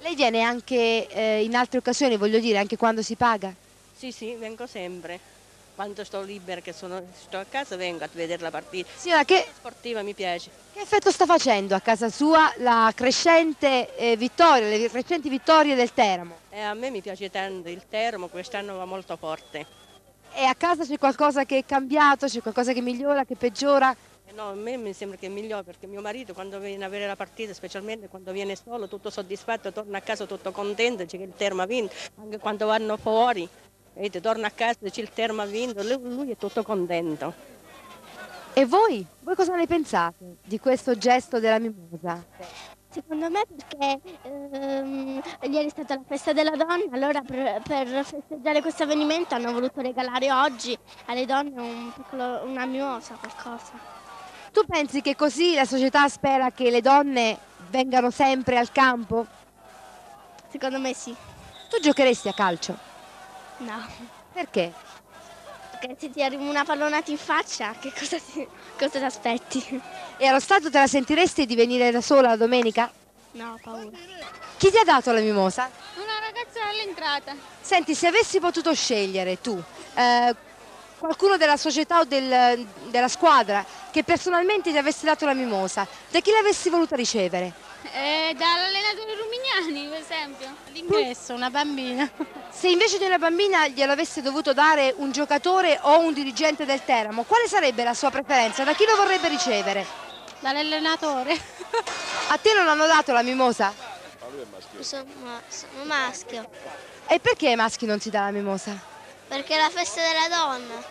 Lei viene anche in altre occasioni, voglio dire, anche quando si paga? Sì, sì, vengo sempre. Quando sto libera, che sto a casa, vengo a vedere la partita. Signora, La sportiva mi piace. che effetto sta facendo a casa sua la crescente vittoria, le recenti vittorie del Teramo? E a me mi piace tanto il Teramo, quest'anno va molto forte. E a casa c'è qualcosa che è cambiato, c'è qualcosa che migliora, che peggiora? No, a me mi sembra che è migliore perché mio marito quando viene a vedere la partita, specialmente quando viene solo, tutto soddisfatto, torna a casa tutto contento, dice che il Teramo ha vinto, anche quando vanno fuori, vedete, torna a casa, dice il Teramo ha vinto, lui è tutto contento. E voi? Voi cosa ne pensate di questo gesto della mimosa? Secondo me perché ieri è stata la festa della donna, allora per festeggiare questo avvenimento hanno voluto regalare oggi alle donne una mimosa, qualcosa. Tu pensi che così la società spera che le donne vengano sempre al campo? Secondo me sì. Tu giocheresti a calcio? No. Perché? Perché se ti arriva una pallonata in faccia, cosa ti aspetti? E allo stato te la sentiresti di venire da sola la domenica? No, ho paura. Chi ti ha dato la mimosa? Una ragazza all'entrata. Senti, se avessi potuto scegliere tu, qualcuno della società o della squadra che personalmente ti avesse dato la mimosa, da chi l'avresti voluta ricevere? Dall'allenatore Rumignani, per esempio. L'ingresso, una bambina. Se invece di una bambina gliel'avesse dovuto dare un giocatore o un dirigente del Teramo, quale sarebbe la sua preferenza? Da chi lo vorrebbe ricevere? Dall'allenatore. A te non hanno dato la mimosa? Sono maschio. E perché ai maschi non si dà la mimosa? Perché è la festa della donna.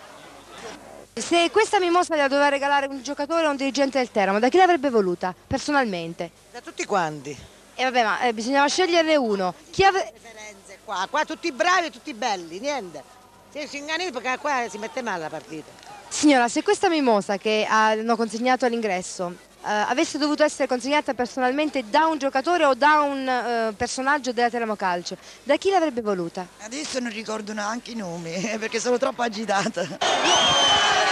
Se questa mimosa gliela doveva regalare un giocatore o un dirigente del Teramo, da chi l'avrebbe voluta, personalmente? Da tutti quanti. E vabbè, ma bisognava sceglierne uno. Preferenze qua tutti bravi e tutti belli, niente. Se si ingannano perché qua si mette male la partita. Signora, se questa mimosa che hanno consegnato all'ingresso avesse dovuto essere consegnata personalmente da un giocatore o da un personaggio della Teramo Calcio, da chi l'avrebbe voluta? Adesso non ricordo neanche i nomi perché sono troppo agitata.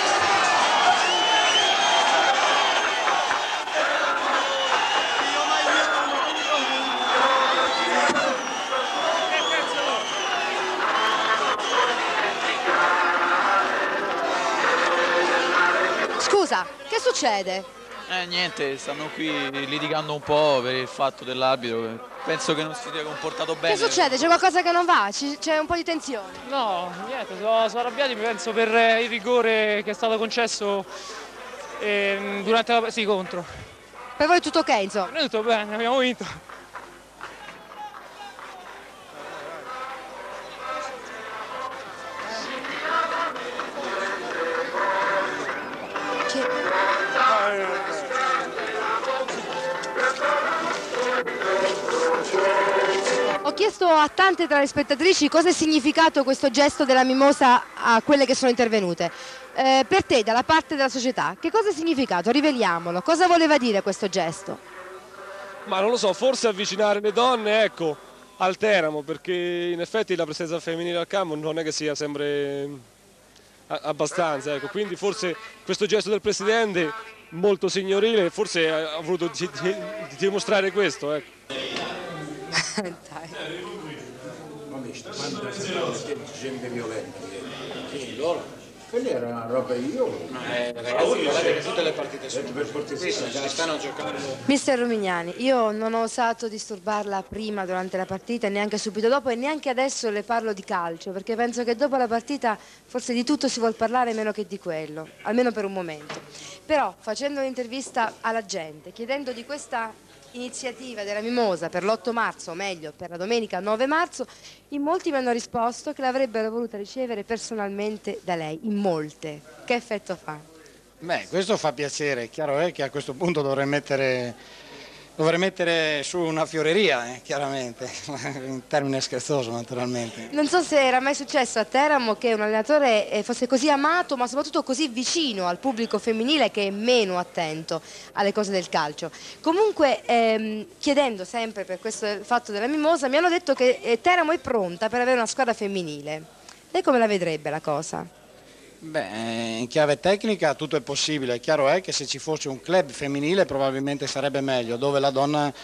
Scusa, che succede? Niente, stanno qui litigando un po' per il fatto dell'arbitro. Penso che non si sia comportato bene. Che succede? C'è qualcosa che non va? C'è un po' di tensione? No, niente, sono arrabbiati penso per il rigore che è stato concesso durante la... sì, contro. Per voi è tutto ok, insomma? Noi tutto bene, abbiamo vinto. Ho chiesto a tante tra le spettatrici cosa è significato questo gesto della mimosa a quelle che sono intervenute. Per te, dalla parte della società, che cosa è significato? Riveliamolo. Cosa voleva dire questo gesto? Ma non lo so, forse avvicinare le donne, ecco, al Teramo, perché in effetti la presenza femminile al campo non è che sia sempre abbastanza, ecco. Quindi forse questo gesto del Presidente, molto signorile, forse ha voluto dimostrare questo, ecco. Dai. Gente violenta, sì, loro. Quella era una roba io. Ragazzi, guardate che tutte le partite sono per cortesia, si stanno giocando. Mister Rumignani, io non ho osato disturbarla prima durante la partita, neanche subito dopo e neanche adesso le parlo di calcio, perché penso che dopo la partita forse di tutto si vuol parlare meno che di quello, almeno per un momento. Però facendo un'intervista alla gente, chiedendo di questa iniziativa della mimosa per l'8 marzo, o meglio per la domenica 9 marzo, in molti mi hanno risposto che l'avrebbero voluta ricevere personalmente da lei, in molte. Che effetto fa? Beh, questo fa piacere, è chiaro che a questo punto dovrei mettere su una fioreria, chiaramente, in termine scherzoso naturalmente. Non so se era mai successo a Teramo che un allenatore fosse così amato, ma soprattutto così vicino al pubblico femminile che è meno attento alle cose del calcio. Comunque, chiedendo sempre per questo fatto della mimosa, mi hanno detto che Teramo è pronta per avere una squadra femminile. Lei come la vedrebbe la cosa? Beh, in chiave tecnica tutto è possibile, è chiaro che se ci fosse un club femminile probabilmente sarebbe meglio, dove la donna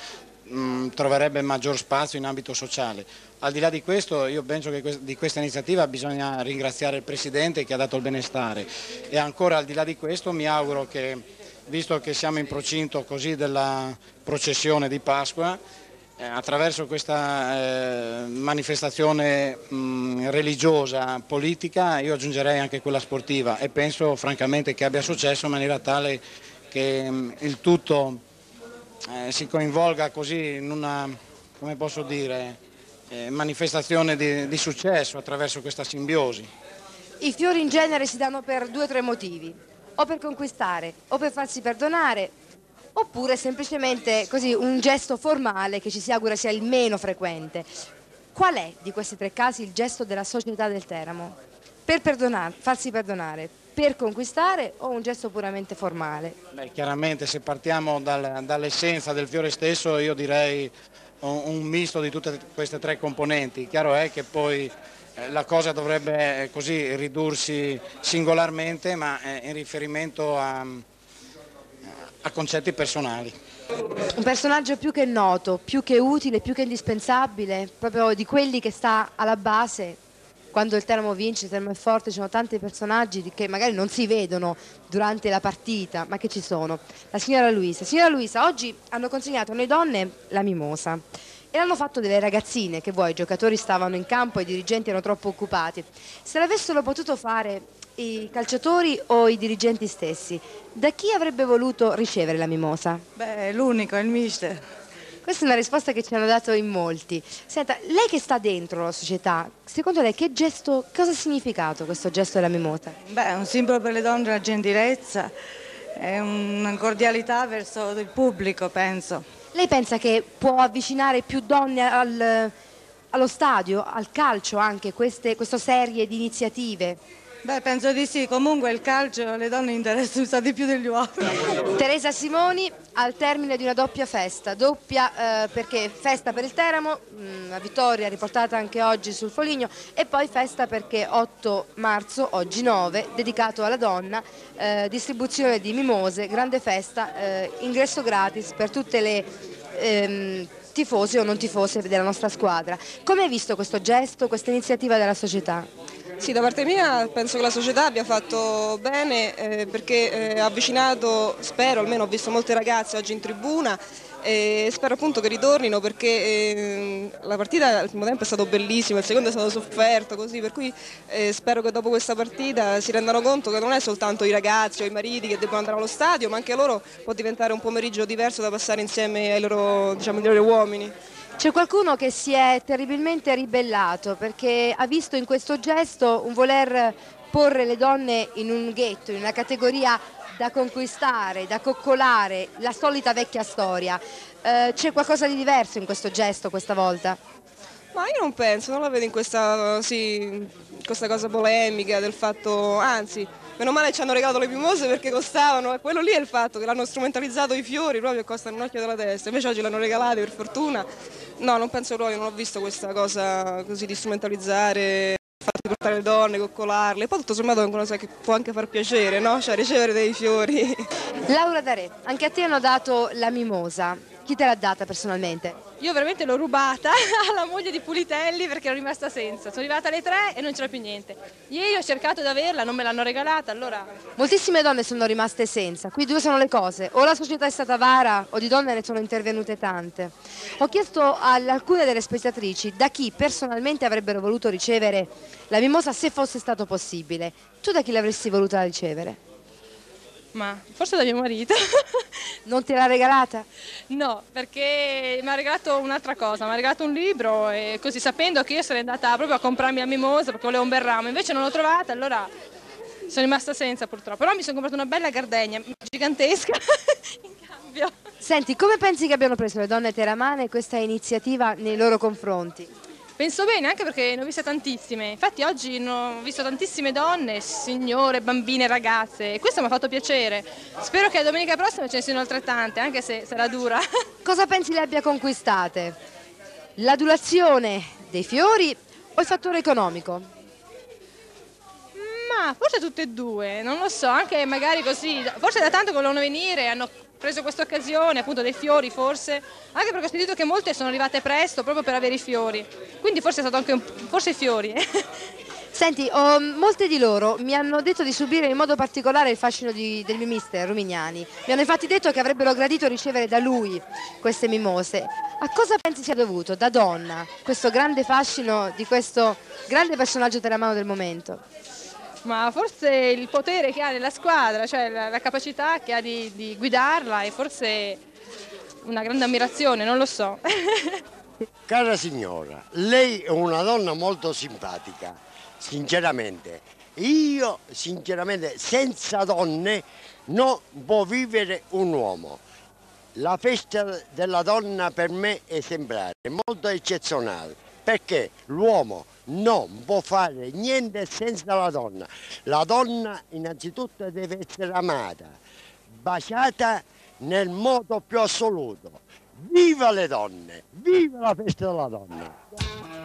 troverebbe maggior spazio in ambito sociale. Al di là di questo, io penso che di questa iniziativa bisogna ringraziare il Presidente che ha dato il benestare, e ancora al di là di questo mi auguro che, visto che siamo in procinto così della processione di Pasqua, attraverso questa manifestazione religiosa, politica, io aggiungerei anche quella sportiva, e penso francamente che abbia successo in maniera tale che il tutto si coinvolga così in una, come posso dire, manifestazione di successo attraverso questa simbiosi. I fiori in genere si danno per 2 o 3 motivi, o per conquistare, o per farsi perdonare, oppure semplicemente così un gesto formale che ci si augura sia il meno frequente. Qual è di questi 3 casi il gesto della società del Teramo? Per perdonare, farsi perdonare, per conquistare, o un gesto puramente formale? Beh, chiaramente se partiamo dall'essenza del fiore stesso, io direi un misto di tutte queste 3 componenti. Chiaro è che poi la cosa dovrebbe così ridursi singolarmente, ma in riferimento a concetti personali. Un personaggio più che noto, più che utile, più che indispensabile, proprio di quelli che sta alla base. Quando il Teramo vince, il Teramo è forte, ci sono tanti personaggi che magari non si vedono durante la partita, ma che ci sono. La signora Luisa. Signora Luisa, oggi hanno consegnato a noi donne la mimosa e l'hanno fatto delle ragazzine, che vuoi, i giocatori stavano in campo e i dirigenti erano troppo occupati. Se l'avessero potuto fare i calciatori o i dirigenti stessi, da chi avrebbe voluto ricevere la mimosa? Beh, l'unico, è il mister. Questa è una risposta che ci hanno dato in molti. Senta, lei che sta dentro la società, secondo lei che gesto, cosa ha significato questo gesto della mimosa? Beh, è un simbolo per le donne, la gentilezza, è una cordialità verso il pubblico, penso. Lei pensa che può avvicinare più donne allo stadio, al calcio anche, questa serie di iniziative? Beh, penso di sì, comunque il calcio alle donne interessa un po' di più degli uomini. Teresa Simoni al termine di una doppia festa, perché festa per il Teramo, la vittoria riportata anche oggi sul Foligno, e poi festa perché 8 marzo, oggi 9, dedicato alla donna, distribuzione di mimose, grande festa, ingresso gratis per tutte le tifose o non tifose della nostra squadra. Come hai visto questo gesto, questa iniziativa della società? Sì, da parte mia penso che la società abbia fatto bene perché ha avvicinato, spero, almeno ho visto molte ragazze oggi in tribuna e spero appunto che ritornino perché la partita al primo tempo è stato bellissimo, il secondo è stato sofferto così, per cui spero che dopo questa partita si rendano conto che non è soltanto i ragazzi o i mariti che devono andare allo stadio, ma anche loro può diventare un pomeriggio diverso da passare insieme ai loro, diciamo, ai loro uomini. C'è qualcuno che si è terribilmente ribellato perché ha visto in questo gesto un voler porre le donne in un ghetto, in una categoria da conquistare, da coccolare, la solita vecchia storia. C'è qualcosa di diverso in questo gesto questa volta? Ma io non penso, non la vedo in questa cosa polemica del fatto, anzi, meno male ci hanno regalato le mimose perché costavano, e quello lì è il fatto che l'hanno strumentalizzato i fiori, proprio costano un occhio della testa, invece oggi l'hanno regalati per fortuna. No, non penso proprio, non ho visto questa cosa così di strumentalizzare, il fatto di portare le donne, coccolarle, poi tutto sommato è una cosa che può anche far piacere, no? Cioè ricevere dei fiori. Laura D'Are, anche a te hanno dato la mimosa, chi te l'ha data personalmente? Io veramente l'ho rubata alla moglie di Pulitelli perché ero rimasta senza. Sono arrivata alle 3 e non c'era più niente. Ieri ho cercato di averla, non me l'hanno regalata, allora... Moltissime donne sono rimaste senza, qui 2 sono le cose, o la società è stata avara o di donne ne sono intervenute tante. Ho chiesto ad alcune delle spettatrici da chi personalmente avrebbero voluto ricevere la mimosa se fosse stato possibile. Tu da chi l'avresti voluta ricevere? Ma forse da mio marito. Non te l'ha regalata? No, perché mi ha regalato un'altra cosa, mi ha regalato un libro e così sapendo che io sarei andata proprio a comprarmi la mimosa perché volevo un bel ramo, invece non l'ho trovata, allora sono rimasta senza purtroppo, però mi sono comprata una bella gardenia gigantesca in cambio. Senti, come pensi che abbiano preso le donne teramane questa iniziativa nei loro confronti? Penso bene, anche perché ne ho viste tantissime, infatti oggi ho visto tantissime donne, signore, bambine, ragazze e questo mi ha fatto piacere. Spero che la domenica prossima ce ne siano altrettante, anche se sarà dura. Cosa pensi le abbia conquistate? L'adulazione dei fiori o il fattore economico? Ma forse tutte e due, non lo so, anche magari così, forse da tanto che volevano venire, hanno preso questa occasione, appunto dei fiori forse, anche perché ho sentito che molte sono arrivate presto proprio per avere i fiori, quindi forse è stato anche forse i fiori. Senti, molte di loro mi hanno detto di subire in modo particolare il fascino del mio mister Rumignani. Mi hanno infatti detto che avrebbero gradito ricevere da lui queste mimose. A cosa pensi sia dovuto, da donna, questo grande fascino di questo grande personaggio della mano del momento? Ma forse il potere che ha nella squadra, cioè la capacità che ha di guidarla e forse una grande ammirazione, non lo so. Cara signora, lei è una donna molto simpatica, sinceramente. Io, sinceramente, senza donne non può vivere un uomo. La festa della donna per me è esemplare, molto eccezionale, perché l'uomo non può fare niente senza la donna. La donna innanzitutto deve essere amata, baciata nel modo più assoluto. Viva le donne, viva la festa della donna!